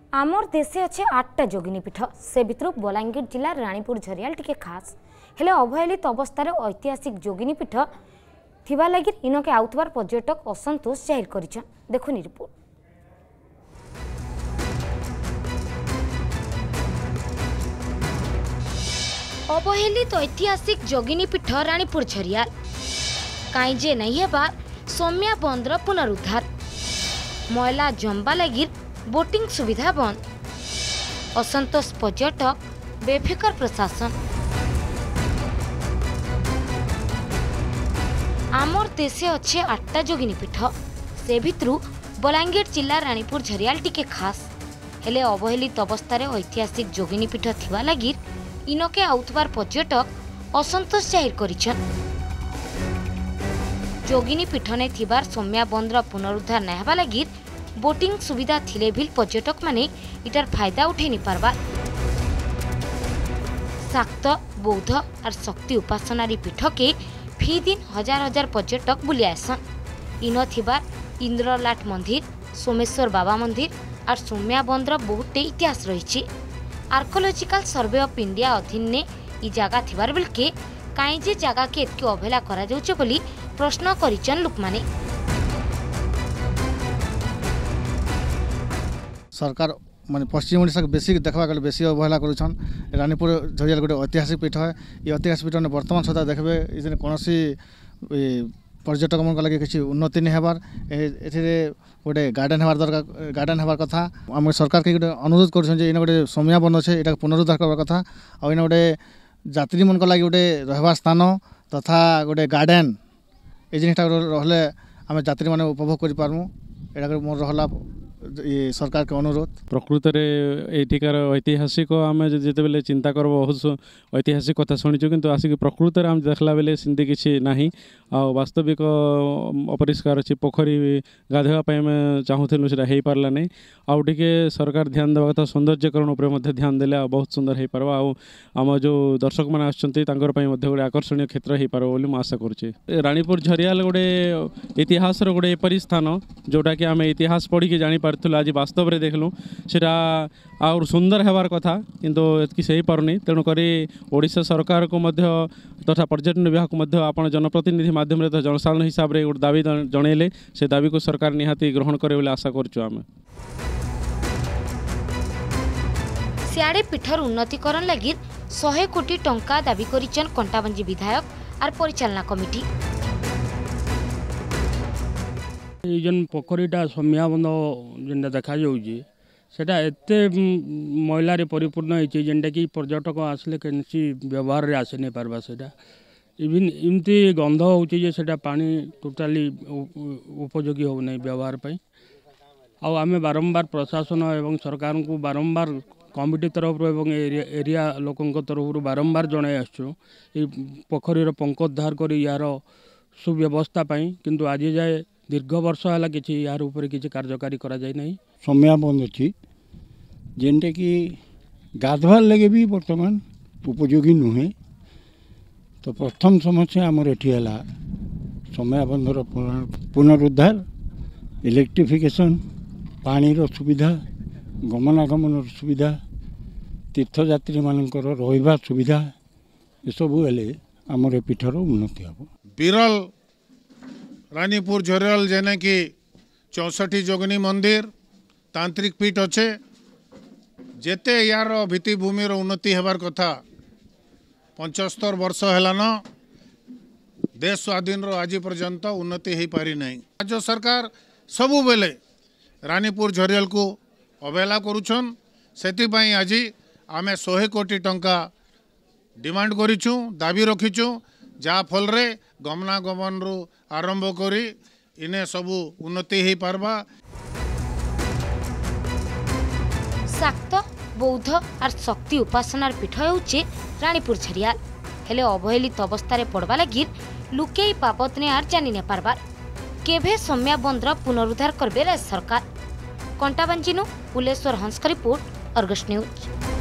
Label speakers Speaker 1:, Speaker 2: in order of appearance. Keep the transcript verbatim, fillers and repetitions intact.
Speaker 1: आमर देशे अच्छे आठटा जोगिनी पीठ से भितर बलांगीर जिला रानीपुर झरियाल टिके खास हेले अवहेलित अवस्था ऐतिहासिक जोगिनी पीठ थिबा लगी इनके आउथबार पर्यटक असंतोष जाहिर करिछन। देखुनी रिपोर्ट। अवहेलित ऐतिहासिक जोगिनी पीठ रानीपुर झरियाल कहीं जे नहीं हेबार सौम्या बंदर पुनरुद्धार मैला जंबा लगी बोटिंग सुविधा बंद असंतोष पर्यटक बेफिकर प्रशासन। आमर देशे अच्छे आठटा जोगिनी पीठ से भितर बलांगीर जिला रानीपुर झरियाल टिके खास हेले अवहेलित अवस्था ऐतिहासिक जोगिनी पीठ थिबा लगी इनके आउथबार पर्यटक असंतोष जाहिर करिछन। जोगिनी पीठ ने थिबार सौम्या बंदर पुनरुद्धार नहीं हेबा लगी बोटिंग सुविधा थिले भी पर्यटक माने इटार फायदा उठे नहीं पारबा। शाक्त बौद्ध और शक्ति उपासनारी पीठ के फी दिन हजार हजार पर्यटक बुली आसन। इन थिबार इंद्रलाट मंदिर सोमेश्वर बाबा मंदिर और सौम्या बंदर बहुटे इतिहास रही। आर्कोलॉजिकल सर्वे ऑफ इंडिया अधीन ने इ जगह थिबार बेलके कहीं जे जगह के एतके अवहेला करा जाउछे बोली प्रश्न करिछन लोक माने।
Speaker 2: सरकार माने पश्चिम ओडिशा के बेसी देखा गले बेसी अवहेला करुछन। रानीपुर झरियाल गोटे ऐतिहासिक पीठ है। ये ऐतिहासिक पीठ ने वर्तमान सुधा देखबे इजने कोनोसी पर्यटक मन लगे किसी उन्नति नहीं हेबार एथिरे गोटे गार्डन हेबार दरकार गार्डन हेबार कथा। आम सरकार के गोटे अनुरोध करछन जे इन गोटे सौम्या बन अछि एटा पुनरुद्धार करबार कथा आ इन गोटे यात्री मन लगे गोटे रहबार स्थान तथा गोटे गार्डन ए जिनिसटा रहले आम यात्री माने उपभोग करि पारमु एटा मोर रहला ये सरकार के अनुरोध।
Speaker 3: प्रकृत एठिकार ऐतिहासिक आम जिते बेले चिंता कर बहुत ऐतिहासिक कथा शुणीचु किंतु आसिक प्रकृत आम देखला बेले सेमती किसी ना आ वास्तविक अपरिष्कार अच्छी पोखरी गाधोवाई आम चाहूलु से हो पार्ला नहीं आउ टे सरकार ध्यान देवा कथा सौंदर्यकरण उपर ध्यान देले बहुत सुंदर हो पार आम जो दर्शक मैंने आसपाई गोटे आकर्षणीय क्षेत्र हो पार बोली आशा करुचे। रानीपुर झरियाल गोटे इतिहास गोटे एपरी स्थान जोटा कि आम इतिहास पढ़ी जानी पार्थुल आज वास्तव में देखलु सेटा आउर सुंदर हेबार कथा किंतु एतकी से पारुनी तेणुक ओडिशा सरकार को मध्य तथा पर्यटन विभाग को मध्य आपण जनप्रतिनिधि माध्यम रे जनसाधारण हिसाब रे गोटे दाबी जनइले से दाबी को सरकार निहाती ग्रहण करे बोली आशा करछु। आमे
Speaker 1: सियाड़े पीठर उन्नतिकरण लगी सौ कोटी टंका दाबी करिछन कंटाबांजी विधायक और परिचालना कमिटी।
Speaker 4: जेन पोखरीटा सौम्याबंध जेनटा देखा जाऊँगी सेटा एते मैलारे परिपूर्ण होती जेनटा कि पर्यटक आसले कैसी व्यवहार रे आसे नहीं पारबा सेटा इवन इमती गंध होची सेटा पानी टोटाली उपयोगी हो नहीं व्यवहार पाई। आउ आमे बारंबार प्रशासन एवं सरकार को बारंबार कमिटी तरफ एवं एरिया लोकों तरफ बारंबार जनाई आसु पोखरीर पंकोद्धार कर यार सुव्यवस्था पाई किंतु आज जाए दीर्घ वर्ष है कि यार ऊपर किसी कार्यकारी करा जाए नहीं।
Speaker 5: सौम्या बंद अच्छी जेनटा कि गाधवार लगे भी बर्तमान उपयोगी नुहे तो प्रथम समस्या आमर एटी है सौम्या बंधर पुनरुद्धार इलेक्ट्रिफिकेशन पानीर सुविधा गमनागमन सुविधा तीर्थयात्री मानकर रहिबा सुविधा ये सबू हेले आमर पीठर उन्नति हम।
Speaker 6: बिरल रानीपुर झरियाल जेने कि चौसठी जोगिनी मंदिर तांत्रिक पीठ अच्छे जेते यार भित्तिभूमि उन्नति हेबार कथा पंचस्तर वर्ष हेलान देश स्वाधीन आज पर्यंत उन्नति हो पारि नहीं। राज्य सरकार सबु बेले रानीपुर झरियाल को अवहेला करुछन सेतिपाई आज आमे सौ कोटी टंका डिमांड करिछु दाबी रखिछु जहाँ फल रे गमनागमन रु आरंभ करी इने सबु उन्नति हो पारबा।
Speaker 1: शाक्त बौद्ध और शक्ति उपासनार पीठ होउचे रानीपुर झरियाल हेले अवहेलित अवस्था पड़वा लगी लुके बाबद ने आर जानी ने पारबार केभे सौम्या बंदर पुनरुद्धार करबे राज्य सरकार। कंटाबांजीनु पुलेश्वर हंस का रिपोर्ट अर्गस न्यूज।